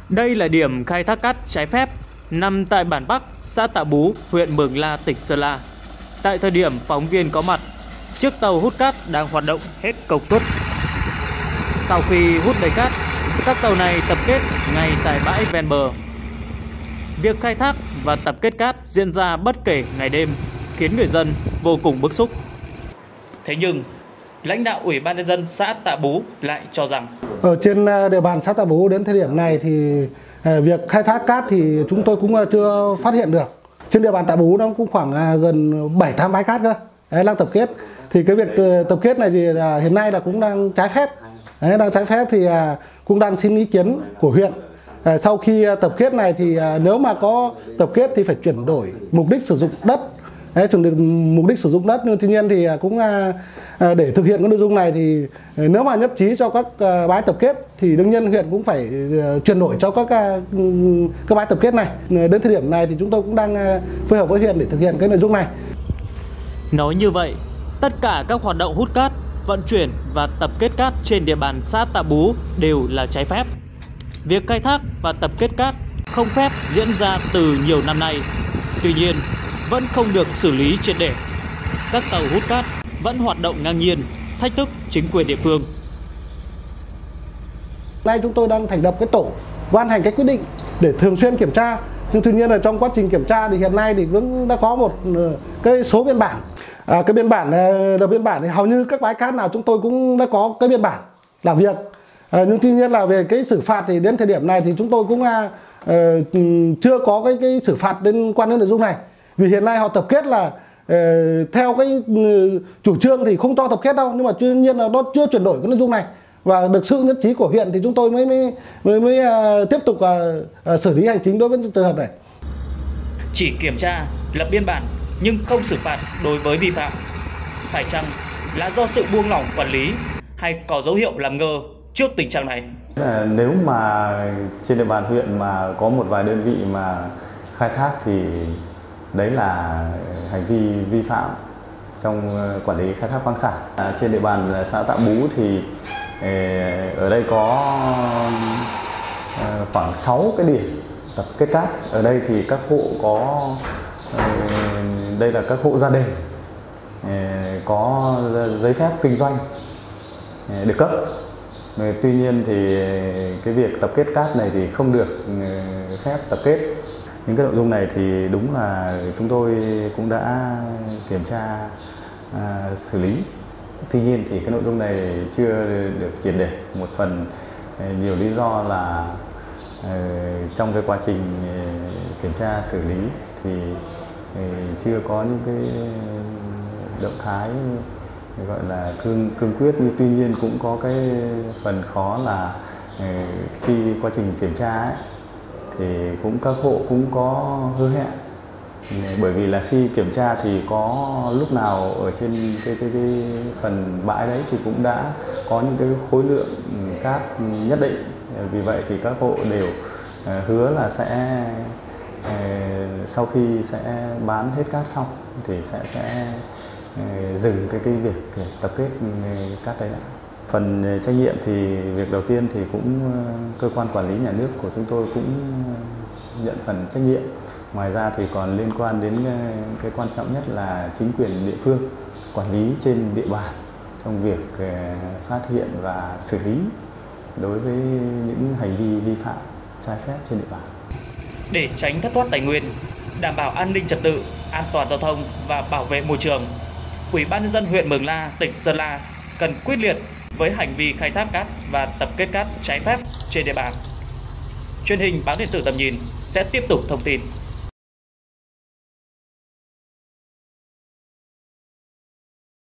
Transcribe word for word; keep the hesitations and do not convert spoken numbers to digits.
Đây là điểm khai thác cát trái phép nằm tại bản Bắc, xã Tạ Bú, huyện Mường La, tỉnh Sơn La. Tại thời điểm phóng viên có mặt, chiếc tàu hút cát đang hoạt động hết công suất. Sau khi hút đầy cát, các tàu này tập kết ngay tại bãi ven bờ. Việc khai thác và tập kết cát diễn ra bất kể ngày đêm, khiến người dân vô cùng bức xúc. Thế nhưng, lãnh đạo Ủy ban nhân dân xã Tạ Bú lại cho rằng ở trên địa bàn xã Tạ Bú đến thời điểm này thì việc khai thác cát thì chúng tôi cũng chưa phát hiện được. Trên địa bàn Tạ Bú nó cũng khoảng gần bảy tám bãi cát cơ, đấy, đang tập kết. Thì cái việc tập kết này thì hiện nay là cũng đang trái phép. Đấy, đang trái phép thì cũng đang xin ý kiến của huyện. Sau khi tập kết này thì nếu mà có tập kết thì phải chuyển đổi mục đích sử dụng đất. Đấy, chuyển đổi mục đích sử dụng đất, nhưng tuy nhiên thì cũng để thực hiện cái nội dung này thì nếu mà nhất trí cho các bãi tập kết thì đương nhiên huyện cũng phải chuyển đổi cho các các bãi tập kết này. Đến thời điểm này thì chúng tôi cũng đang phối hợp với huyện để thực hiện cái nội dung này. Nói như vậy, tất cả các hoạt động hút cát, vận chuyển và tập kết cát trên địa bàn xã Tạ Bú đều là trái phép. Việc khai thác và tập kết cát không phép diễn ra từ nhiều năm nay. Tuy nhiên, vẫn không được xử lý triệt để. Các tàu hút cát vẫn hoạt động ngang nhiên, thách thức chính quyền địa phương. Nay chúng tôi đang thành lập cái tổ ban hành cái quyết định để thường xuyên kiểm tra. Nhưng tuy nhiên là trong quá trình kiểm tra thì hiện nay thì cũng đã có một cái số biên bản. À, cái biên bản là biên bản thì hầu như các bãi cát nào chúng tôi cũng đã có cái biên bản làm việc. À, nhưng tuy nhiên là về cái xử phạt thì đến thời điểm này thì chúng tôi cũng à, uh, chưa có cái cái xử phạt liên quan đến nội dung này. Vì hiện nay họ tập kết là uh, theo cái uh, chủ trương thì không cho tập kết đâu, nhưng mà tuy nhiên là nó chưa chuyển đổi cái nội dung này và được sự nhất trí của huyện thì chúng tôi mới mới mới, mới uh, tiếp tục uh, uh, xử lý hành chính đối với trường hợp này. Chỉ kiểm tra, lập biên bản nhưng không xử phạt đối với vi phạm. Phải chăng là do sự buông lỏng quản lý hay có dấu hiệu làm ngơ trước tình trạng này? Nếu mà trên địa bàn huyện mà có một vài đơn vị mà khai thác thì đấy là hành vi vi phạm trong quản lý khai thác khoáng sản. À, trên địa bàn xã Tạ Bú thì ở đây có khoảng sáu cái điểm tập kết cát. Ở đây thì các hộ có đây là các hộ gia đình có giấy phép kinh doanh được cấp. Tuy nhiên thì cái việc tập kết cát này thì không được phép tập kết. Những cái nội dung này thì đúng là chúng tôi cũng đã kiểm tra à, xử lý. Tuy nhiên thì cái nội dung này chưa được triệt để. Một phần nhiều lý do là à, trong cái quá trình kiểm tra xử lý thì à, chưa có những cái động thái gọi là cương cương quyết, nhưng tuy nhiên cũng có cái phần khó là khi quá trình kiểm tra ấy, thì cũng các hộ cũng có hứa hẹn, bởi vì là khi kiểm tra thì có lúc nào ở trên cái, cái, cái phần bãi đấy thì cũng đã có những cái khối lượng cát nhất định, vì vậy thì các hộ đều hứa là sẽ sau khi sẽ bán hết cát xong thì sẽ sẽ dừng cái cái việc tập kết cát đấy lại. Phần trách nhiệm thì việc đầu tiên thì cũng cơ quan quản lý nhà nước của chúng tôi cũng nhận phần trách nhiệm. Ngoài ra thì còn liên quan đến cái quan trọng nhất là chính quyền địa phương quản lý trên địa bàn trong việc phát hiện và xử lý đối với những hành vi vi phạm trái phép trên địa bàn. Để tránh thất thoát tài nguyên, đảm bảo an ninh trật tự, an toàn giao thông và bảo vệ môi trường, Ủy ban nhân dân huyện Mường La, tỉnh Sơn La cần quyết liệt với hành vi khai thác cát và tập kết cát trái phép trên địa bàn. Truyền hình Báo Điện tử Tầm Nhìn sẽ tiếp tục thông tin.